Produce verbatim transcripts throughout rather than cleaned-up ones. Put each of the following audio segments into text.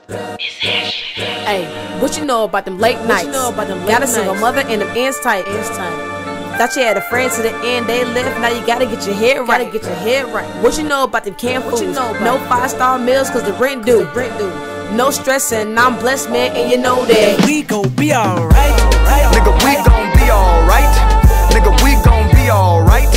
Hey, what you know about them late nights? What you know about them late Got a single nights? mother and them ends tight. Ends tight. Thought you had a friend to the end, they left. Now you gotta get your head right. Gotta get your head right. What you know about them canned What foods? you know about no it? five star meals, cause the rent due. The rent due. No stressing, I'm blessed, man, and you know that. We gon' be alright. Nigga, we gon' be alright. Nigga, we gon' be alright.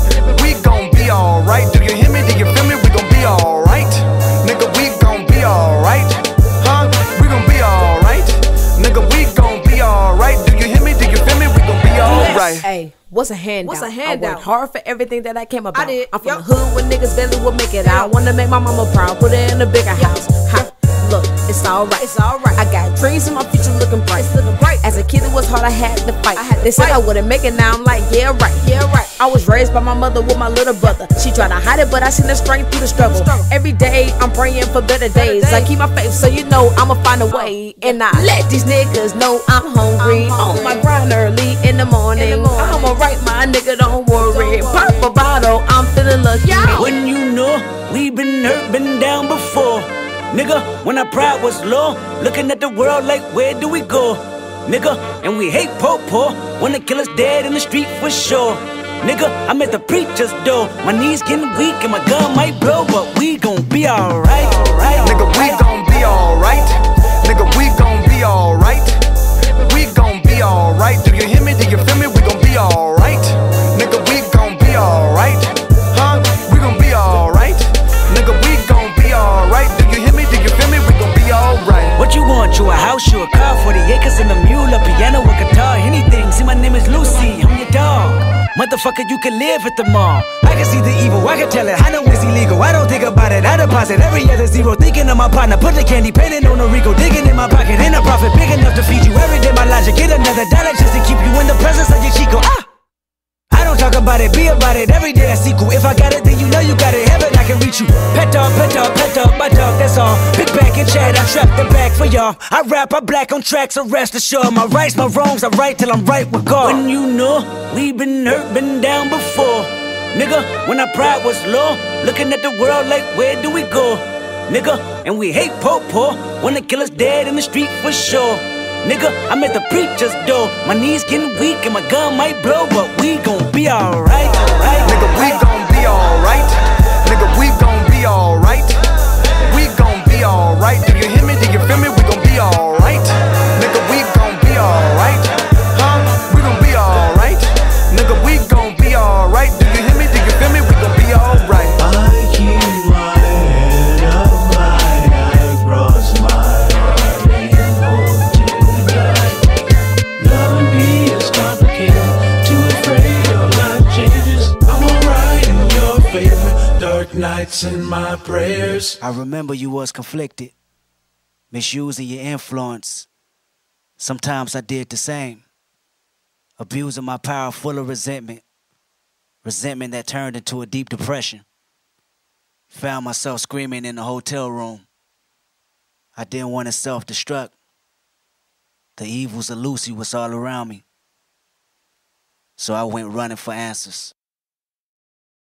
We gon' be alright. Do you hear me? Do you feel me? We gon' be alright. Nigga, we gon' be alright. Huh? We gon' be alright. Nigga, we gon' be alright. Do you hear me? Do you feel me? We gon' be alright. Hey, what's a handout? What's a I handout? worked hard for everything that I came about. I did. I'm from Yup. the hood where niggas barely would make it out. Wanna make my mama proud, put her in a bigger house. Ha. Look, it's alright. It's alright. I got dreams and my future looking bright. It's looking bright. As a kid, it was hard. I had to fight. I had to they said fight. I wouldn't make it. Now I'm like, yeah, right. Yeah, right. I was raised by my mother with my little brother. She tried to hide it, but I seen the strength through the struggle. Struggle. Every day, I'm praying for better days. days. I keep my faith, so you know I'ma find a way. And I let these niggas know I'm hungry. I'm hungry. On my grind early in the morning. In the morning. I'ma write my nigga, don't worry. Don't Pop a bottle, I'm feeling lucky. When you know we been hurt, been down before. Nigga, when our pride was low, looking at the world like, where do we go? Nigga, and we hate po-po, wanna kill us dead in the street for sure. Nigga, I'm at the preacher's door, my knees getting weak and my gun might blow, but we gon' be alright. Nigga, we gon' be alright. Nigga, we gon' be alright. We gon' be alright. Do you hear me? Do you feel me? We gon' be alright. Nigga, we gon' be alright. Huh? We gon' be alright. Nigga, we gon' be alright. Do you hear me? Do you feel me? We gon' be alright. What you want? You a house, you a car, forty acres and a mule, a piano, a guitar, anything. See, my name is Lucy, I'm your dog. Motherfucker, you can live at the mall. I can see the evil, I can tell it, I know it's illegal. I don't think about it, I deposit every other zero. Thinking of my partner, put the candy painting on a Rico. Digging in my pocket, ain't a profit big enough to feed you every day. My logic, get another dollar just to keep you in the presence of your Chico. Ah! I don't talk about it, be about it, every day that's equal. If I got it, then you know you got it, heaven I can reach you. Pet dog, pet dog, pet dog, my dog, that's all. Big back and chat, I trap the back for y'all. I rap, I black on tracks, so rest assured. My rights, my wrongs, I right till I'm right with God. When you know, we been hurt, been down before. Nigga, when our pride was low, looking at the world like, where do we go? Nigga, and we hate po-po, wanna kill us dead in the street for sure. Nigga, I'm at the preacher's door, my knees getting weak and my gun might blow, but we gon' be alright. Nigga, we gon' be alright. Nigga, we gon' be alright. We gon' be alright. Do you hear me? Do you feel me? We gon' be alright. Nigga, we gon' be alright. Huh? We gon' be alright. Nigga, we gon' be alright. Do you hear me? Do you feel me? We gon' be alright. I keep my head up high, I cross my heart and hope to die. Loving me is complicated, too afraid of life changes. I'm alright in your favor, dark nights and my prayers. I remember you was conflicted, misusing your influence. Sometimes I did the same, abusing my power full of resentment. Resentment that turned into a deep depression. Found myself screaming in the hotel room. I didn't want to self-destruct. The evils of Lucy was all around me. So I went running for answers.